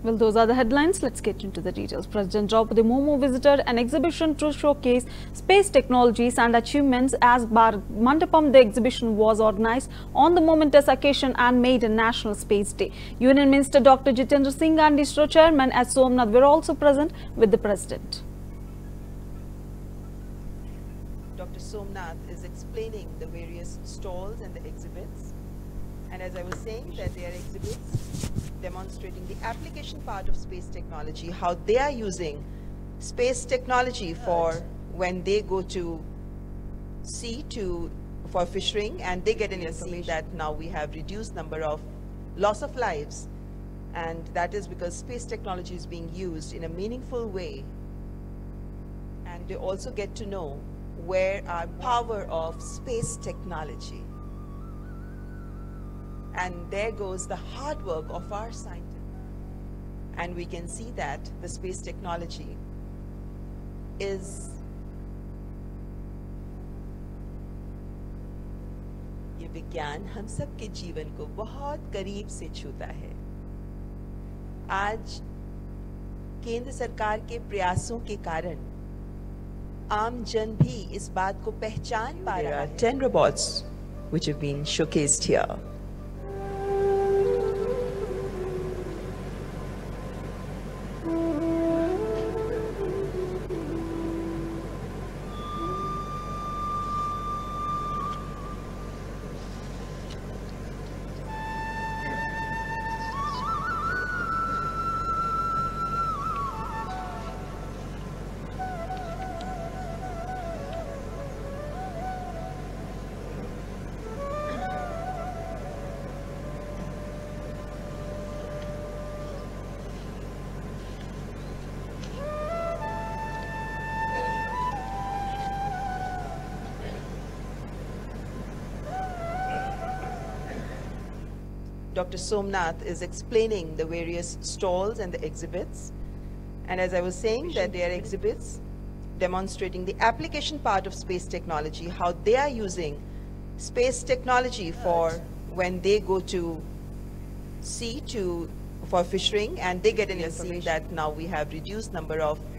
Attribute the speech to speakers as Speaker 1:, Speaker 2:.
Speaker 1: Well, those are the headlines. Let's get into the details. President Draupadi Murmu visited an exhibition to showcase space technologies and achievements. As Bharat Mandapam, the exhibition was organized on the momentous occasion and made a National Space Day. Union Minister Dr. Jitendra Singh and ISRO Chairman S. Somnath were also present with the President.
Speaker 2: Dr. Somnath is explaining the various stalls and the exhibits. And as I was saying, that they are exhibits demonstrating the application part of space technology, how they are using space technology for when they go to sea for fishing, and they get an information that now we have reduced number of loss of lives, and that is because space technology is being used in a meaningful way. And they also get to know where our power of space technology. And there goes the hard work of our scientists. And we can see that the space technology is ये विज्ञान हम सब के जीवन को बहुत करीब से छूता है। आज केंद्र सरकार के प्रयासों के कारण आम जन भी इस बात को पहचान पा रहा है। 10 robots which have been showcased here. Dr. Somnath is explaining the various stalls and the exhibits. And as I was saying, that they are exhibits demonstrating the application part of space technology, how they are using space technology for when they go to sea for fishing, and they get an information that now we have reduced number of